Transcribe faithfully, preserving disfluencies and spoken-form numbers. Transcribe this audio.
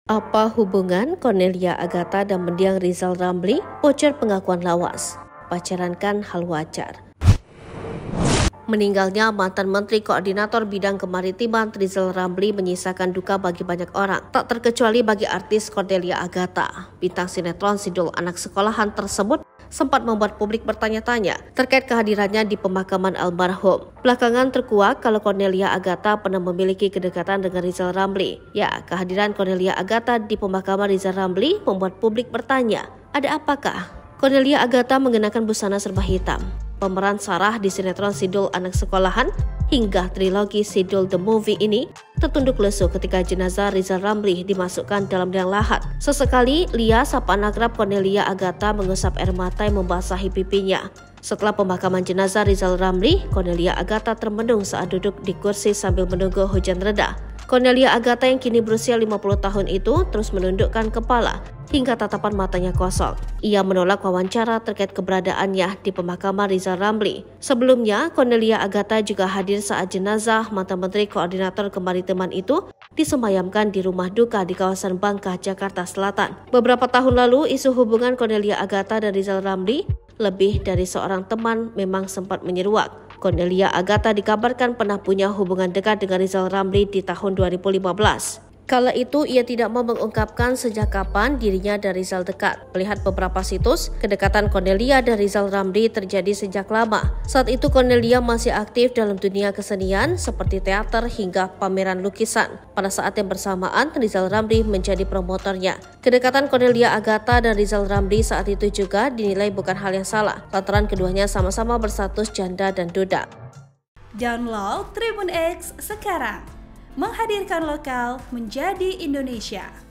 Apa hubungan Cornelia Agatha dan mendiang Rizal Ramli? Bocor pengakuan lawas. Pacaran kan hal wajar. Meninggalnya mantan Menteri Koordinator Bidang Kemaritiman Rizal Ramli menyisakan duka bagi banyak orang, tak terkecuali bagi artis Cornelia Agatha. Bintang sinetron Sidul anak sekolahan tersebut sempat membuat publik bertanya-tanya terkait kehadirannya di pemakaman almarhum. Belakangan terkuak kalau Cornelia Agatha pernah memiliki kedekatan dengan Rizal Ramli. Ya, kehadiran Cornelia Agatha di pemakaman Rizal Ramli membuat publik bertanya, ada apakah? Cornelia Agatha mengenakan busana serba hitam. Pemeran Sarah di sinetron Sidul anak sekolahan hingga trilogi Sidul The Movie ini tertunduk lesu ketika jenazah Rizal Ramli dimasukkan dalam liang lahat. Sesekali, Lia, sapaan akrab Cornelia Agatha, mengusap air mata yang membasahi pipinya. Setelah pemakaman jenazah Rizal Ramli, Cornelia Agatha termenung saat duduk di kursi sambil menunggu hujan reda. Cornelia Agatha yang kini berusia lima puluh tahun itu terus menundukkan kepala hingga tatapan matanya kosong. Ia menolak wawancara terkait keberadaannya di pemakaman Rizal Ramli. Sebelumnya, Cornelia Agatha juga hadir saat jenazah mantan Menteri Koordinator Kemaritiman itu disemayamkan di rumah duka di kawasan Bangka, Jakarta Selatan. Beberapa tahun lalu, isu hubungan Cornelia Agatha dan Rizal Ramli lebih dari seorang teman memang sempat menyeruak. Cornelia Agatha dikabarkan pernah punya hubungan dekat dengan Rizal Ramli di tahun dua ribu lima belas. Kala itu ia tidak mau mengungkapkan sejak kapan dirinya dan Rizal dekat. Melihat beberapa situs, kedekatan Cornelia dan Rizal Ramli terjadi sejak lama. Saat itu Cornelia masih aktif dalam dunia kesenian seperti teater hingga pameran lukisan. Pada saat yang bersamaan, Rizal Ramli menjadi promotornya. Kedekatan Cornelia Agatha dan Rizal Ramli saat itu juga dinilai bukan hal yang salah, lantaran keduanya sama-sama berstatus janda dan duda. Download Tribun X sekarang, menghadirkan lokal menjadi Indonesia.